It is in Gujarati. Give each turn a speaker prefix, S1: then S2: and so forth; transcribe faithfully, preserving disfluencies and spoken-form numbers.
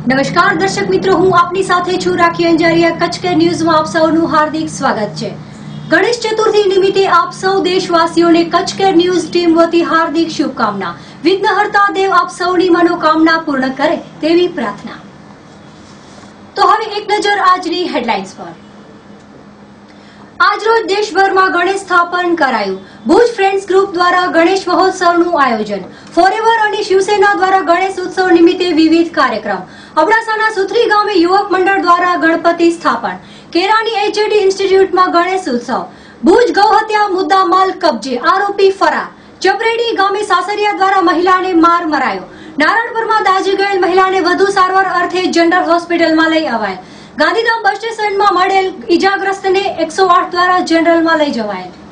S1: નમસ્કાર દર્શક મિત્રો, હું આપની સાથે છું રાખી અંજારિયા। કચ્છ કેર ન્યૂઝમાં આપ સૌનું હાર્દિક સ્વાગત છે। ગણેશ ચતુર્થી નિમિત્તે આપ સૌ દેશવાસીઓને કચ્છ કેર ન્યૂઝ ટીમ વતી હાર્દિક શુભકામના। વિઘ્નહર્તા દેવ આપ સૌની મનોકામના પૂર્ણ કરે તેવી પ્રાર્થના। તો હવે એક નજર આજની હેડલાઇન્સ પર। આજરોજ દેશભરમાં ગણેશ સ્થાપન કરાયું। ભુજ ફ્રેન્ડ્સ ગ્રુપ દ્વારા ગણેશ મહોત્સવનું આયોજન। ફોરેવર અને શિવસેના દ્વારા ગણેશ ઉત્સવ નિમિત્તે વિવિધ કાર્યક્રમ। અબડાસાના સુથરી ગામે યુવક મંડળ દ્વારા ગણપતિ સ્થાપન। કેરાની એચએડી ઇન્સ્ટિટ્યૂટમાં ગણેશ ઉત્સવ। ભુજ ગૌહત્યા મુદ્દા માલ કબજે, આરોપી ફરાર। ચપરેડી ગામે સાસરિયા દ્વારા મહિલાને માર મરાયો। નારણપુરમાં દાઝી ગયેલ મહિલાને વધુ સારવાર અર્થે જનરલ હોસ્પિટલમાં લઈ અવાય। ગાંધીધામ બસ સ્ટેશનમાં મળેલ ઈજાગ્રસ્તને એકસો આઠ દ્વારા જનરલમાં લઈ જવાયેલ।